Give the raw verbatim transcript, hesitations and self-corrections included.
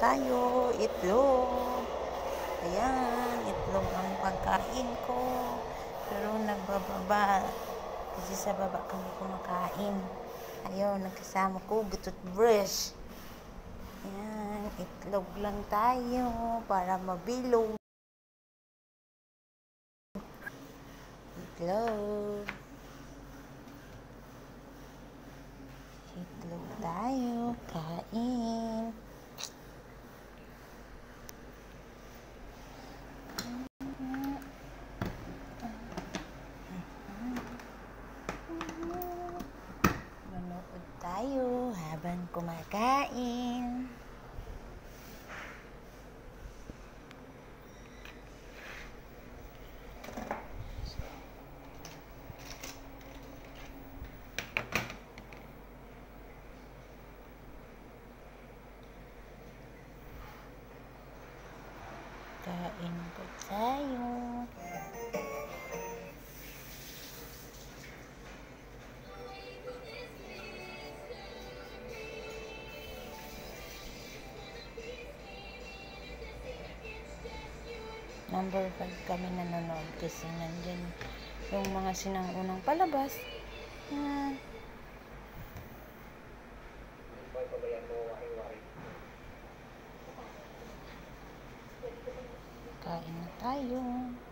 tayo. Itlog. Ayan, itlog ang pagkain ko. Pero nagbababa. Kasi sa baba kami kumakain. Ayun, nagkasama ko. Toothbrush. Ayan, itlog lang tayo para mabilog. Itlog. Itlog tayo. Kain. Manood tayo habang kumakain. Kain po tayo. Number five kami nanonood kasi nandyan yung mga sinang-unang palabas. Yan. Kain na tayo.